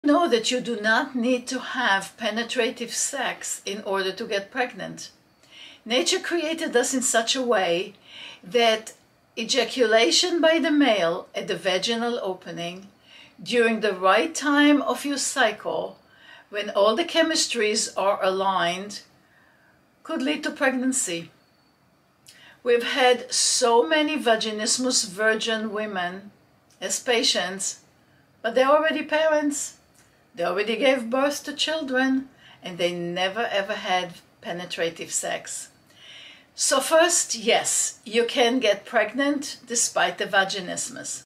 Know that you do not need to have penetrative sex in order to get pregnant. Nature created us in such a way that ejaculation by the male at the vaginal opening during the right time of your cycle, when all the chemistries are aligned, could lead to pregnancy. We've had so many vaginismus virgin women as patients, but they're already parents. They already gave birth to children, and they never ever had penetrative sex. So first, yes, you can get pregnant despite the vaginismus.